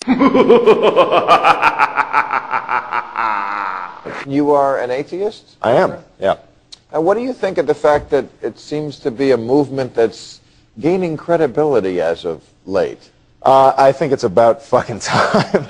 You are an atheist? I am, yeah. And what do you think of the fact that it seems to be a movement that's gaining credibility as of late? I think it's about fucking time.